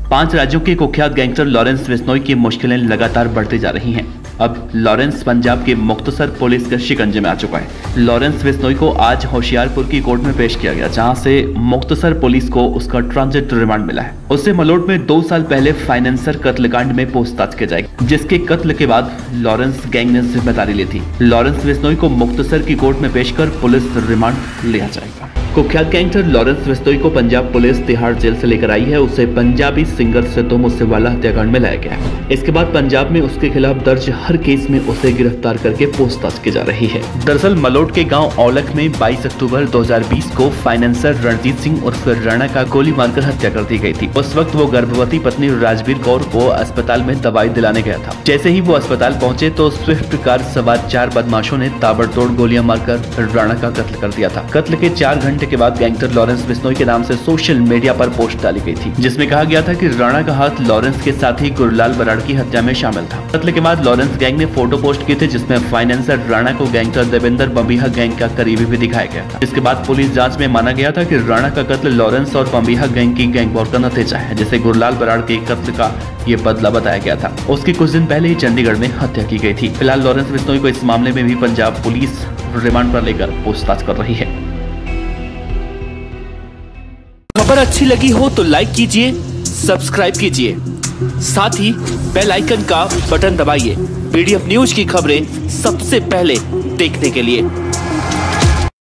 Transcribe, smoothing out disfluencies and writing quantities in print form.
5 राज्यों के कुख्यात गैंगस्टर लॉरेंस बिश्नोई की मुश्किलें लगातार बढ़ती जा रही हैं। अब लॉरेंस पंजाब के मुख्तसर पुलिस के शिकंजे में आ चुका है। लॉरेंस बिश्नोई को आज होशियारपुर की कोर्ट में पेश किया गया, जहां से मुख्तसर पुलिस को उसका ट्रांजिट रिमांड मिला है। उससे मलोट में 2 साल पहले फाइनेंसर कत्लकांड में पूछताछ की जाएगी, जिसके कत्ल के बाद लॉरेंस गैंग ने जिम्मेदारी ली थी। लॉरेंस बिश्नोई को मुख्तसर की कोर्ट में पेश कर पुलिस रिमांड लिया जाएगा। कुख्यात गैंगस्टर लॉरेंस बिश्नोई को पंजाब पुलिस तिहाड़ जेल से लेकर आई है। उसे पंजाबी सिंगर सिद्धू मूसेवाला हत्याकांड में लाया गया है। इसके बाद पंजाब में उसके खिलाफ दर्ज हर केस में उसे गिरफ्तार करके पूछताछ की जा रही है। दरअसल मलोट के गांव औलख में 22 अक्टूबर 2020 को फाइनेंसर रणजीत सिंह उर्फ राणा का गोली मारकर हत्या कर दी गई थी। उस वक्त वो गर्भवती पत्नी राजवीर कौर को अस्पताल में दवाई दिलाने गया था। जैसे ही वो अस्पताल पहुंचे तो स्विफ्ट कार सवार 4 बदमाशों ने ताबड़तोड़ गोलियां मारकर राणा का कत्ल कर दिया था। कत्ल के 4 घंटे के बाद गैंगस्टर लॉरेंस बिश्नोई के नाम से सोशल मीडिया पर पोस्ट डाली गई थी, जिसमें कहा गया था कि राणा का हाथ लॉरेंस के साथी गुरलाल बराड़ की हत्या में शामिल था। कत्ल के बाद लॉरेंस गैंग ने फोटो पोस्ट किए थे, जिसमें फाइनेंसर राणा को गैंगस्टर देवेंद्र बंबिहा गैंग का करीबी भी दिखाया गया था। इसके बाद पुलिस जांच में माना गया था कि राणा का कत्ल लॉरेंस और बंबिहा गैंग की गैंग वॉर का नतीजा है, जिसे गुरलाल बराड़ के कत्ल का ये बदला बताया गया था। उसकी कुछ दिन पहले ही चंडीगढ़ में हत्या की गई थी। फिलहाल लॉरेंस बिश्नोई को इस मामले में भी पंजाब पुलिस रिमांड पर लेकर पूछताछ कर रही है। खबर अच्छी लगी हो तो लाइक कीजिए, सब्सक्राइब कीजिए, साथ ही बेल आइकन का बटन दबाइए। पीडीएफ न्यूज की खबरें सबसे पहले देखने के लिए।